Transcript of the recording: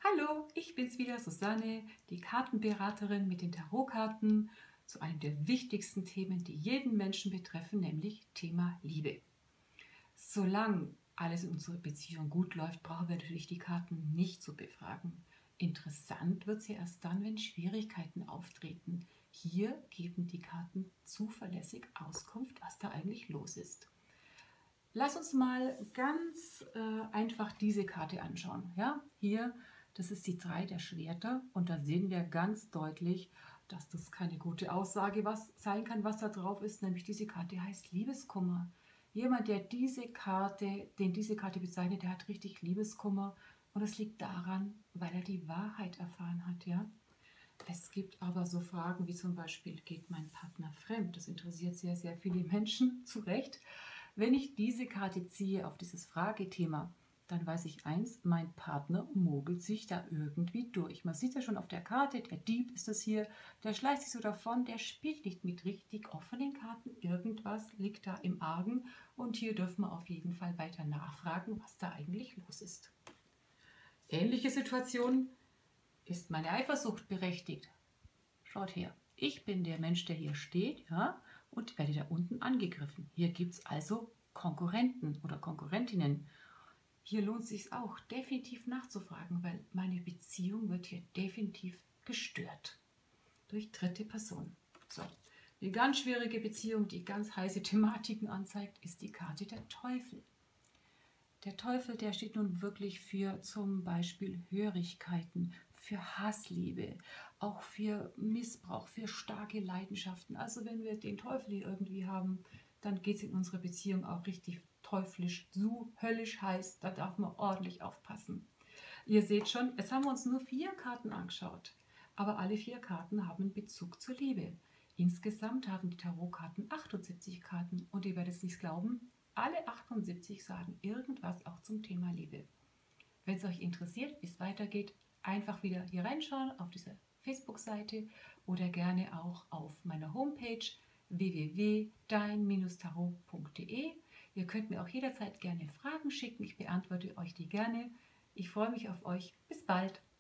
Hallo, ich bin's wieder, Susanne, die Kartenberaterin mit den Tarotkarten zu einem der wichtigsten Themen, die jeden Menschen betreffen, nämlich Thema Liebe. Solange alles in unserer Beziehung gut läuft, brauchen wir natürlich die Karten nicht zu befragen. Interessant wird es ja erst dann, wenn Schwierigkeiten auftreten. Hier geben die Karten zuverlässig Auskunft, was da eigentlich los ist. Lass uns mal ganz einfach diese Karte anschauen. Ja, hier, das ist die 3 der Schwerter und da sehen wir ganz deutlich, dass das keine gute Aussage sein kann, was da drauf ist, nämlich diese Karte heißt Liebeskummer. Jemand, den diese Karte bezeichnet, der hat richtig Liebeskummer und es liegt daran, weil er die Wahrheit erfahren hat, ja. Es gibt aber so Fragen wie zum Beispiel, geht mein Partner fremd? Das interessiert sehr, sehr viele Menschen, zu Recht. Wenn ich diese Karte ziehe auf dieses Fragethema, dann weiß ich eins, mein Partner mogelt sich da irgendwie durch. Man sieht ja schon auf der Karte, der Dieb ist das hier, der schleicht sich so davon, der spielt nicht mit richtig offenen Karten. Irgendwas liegt da im Argen und hier dürfen wir auf jeden Fall weiter nachfragen, was da eigentlich los ist. Ähnliche Situation. Ist meine Eifersucht berechtigt? Schaut her, ich bin der Mensch, der hier steht, ja, und werde da unten angegriffen. Hier gibt es also Konkurrenten oder Konkurrentinnen. Hier lohnt es sich auch definitiv nachzufragen, weil meine Beziehung wird hier definitiv gestört durch dritte Personen. So, eine ganz schwierige Beziehung, die ganz heiße Thematiken anzeigt, ist die Karte der Teufel. Der Teufel, der steht nun wirklich für zum Beispiel Hörigkeiten, für Hassliebe, auch für Missbrauch, für starke Leidenschaften. Also wenn wir den Teufel hier irgendwie haben, dann geht es in unserer Beziehung auch richtig teuflisch zu, höllisch heiß. Da darf man ordentlich aufpassen. Ihr seht schon, jetzt haben wir uns nur 4 Karten angeschaut, aber alle 4 Karten haben einen Bezug zur Liebe. Insgesamt haben die Tarotkarten 78 Karten und ihr werdet es nicht glauben, alle 78 sagen irgendwas auch zum Thema Liebe. Wenn es euch interessiert, wie es weitergeht, einfach wieder hier reinschauen auf dieser Facebook-Seite oder gerne auch auf meiner Homepage www.dein-tarot.de. Ihr könnt mir auch jederzeit gerne Fragen schicken, ich beantworte euch die gerne. Ich freue mich auf euch. Bis bald!